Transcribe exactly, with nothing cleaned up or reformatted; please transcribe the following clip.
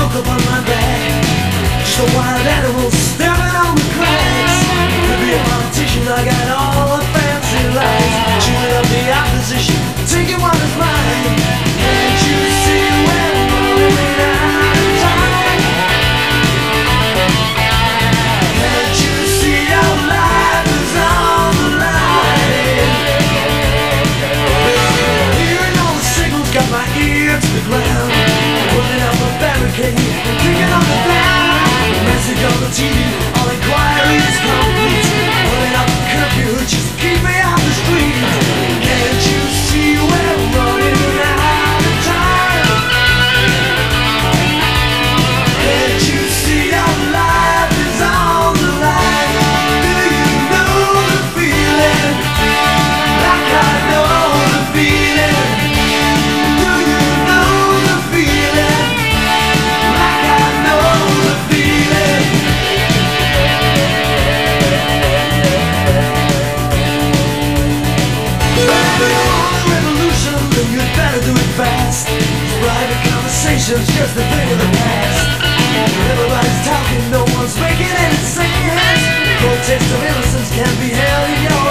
woke up on my back, just a wild animal stepping on the cracks. To be a politician, I got all the fancy lights, chewing up the opposition, taking what is mine. Can't you see we're running out of time? Can't you see our life is on the line? Hearing all the signals got my ear to the ground, pulling out my barricade, picking up the ground. Message on the T V, all inquiries complete. Pulling up the curfew, just keep me off the street. Can't you see we're running out of time? Can't you see our life is on the line? Do you know the feeling? Like I know the feeling. Do you know the feeling? Like I know the feeling. If you want a revolution, then you'd better do it fast. Private conversation's just a thing of the past. Everybody's talking, no one's making any sense. Protest of innocence can't be held in your